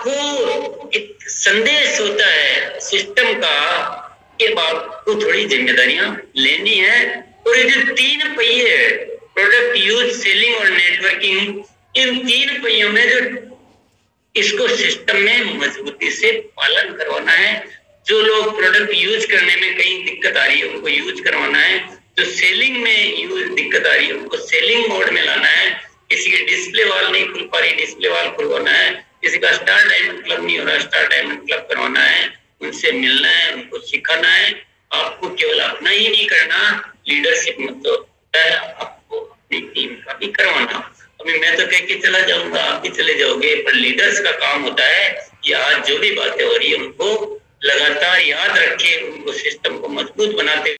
आपको एक संदेश होता है सिस्टम का कि आपको थोड़ी जिम्मेदारियां लेनी है। और ये जो 3 पहिए है, प्रोडक्ट यूज, सेलिंग और नेटवर्किंग, इन 3 पहियों में जो इसको सिस्टम में मजबूती से पालन करवाना है। जो लोग प्रोडक्ट यूज करने में कहीं दिक्कत आ रही है उनको यूज करवाना है, जो सेलिंग में यूज दिक्कत आ रही है उनको सेलिंग मोड में लाना है। किसी की डिस्प्ले वॉल नहीं खुल पा रही, डिस्प्ले वॉल खुलवाना है। किसी का स्टार डायमंड क्लब नहीं हो रहा, स्टार डायमंड क्लब करवाना है। उनसे मिलना है, उनको सिखाना है। आपको केवल अपना ही नहीं करना, लीडरशिप मतलब होता है आपको अपनी टीम का भी करवाना। अभी मैं तो कह के चला जाऊंगा, आप भी चले जाओगे, पर लीडर्स का काम होता है कि आज जो भी बातें हो रही है उनको लगातार याद रखे, उनको सिस्टम को मजबूत बनाते